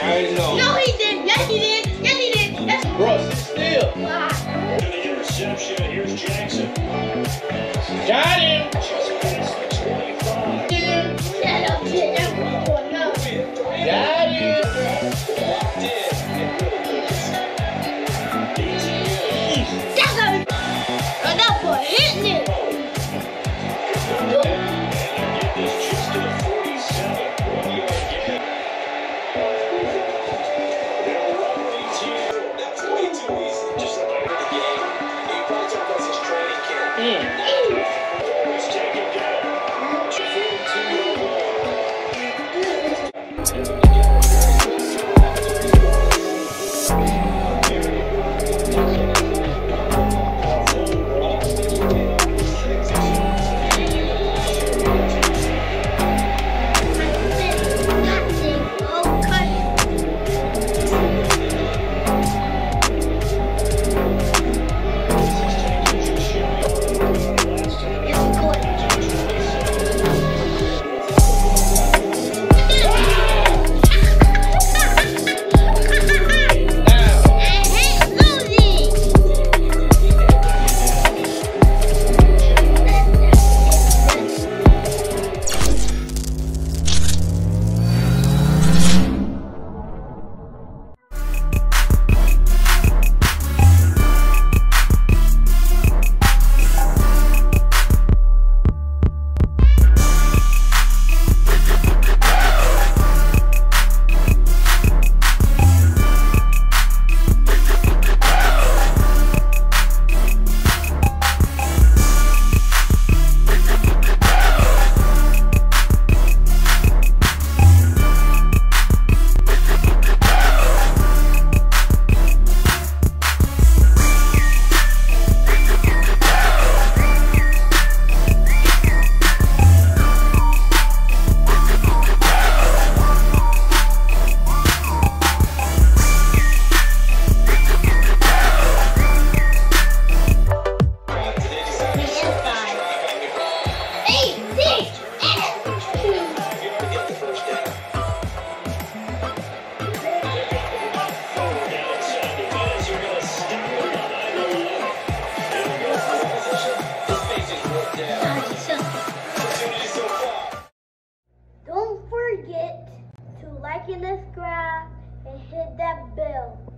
already know. No, he did. Yes, he did. Yes, he did. Yes. Bro, sit still. Wow. The interception. Here's Jackson. Got him. Just past the 25. Shut up, shit. That was going no. Got him. Locked in. That's a... That boy hitting it. This just to the 47. 1 yard gain. They'll run things here. That's way too easy. Just like I heard the game. He brought up as his training camp. It's taken down. 42 yard line. Don't forget to like and subscribe and hit that bell.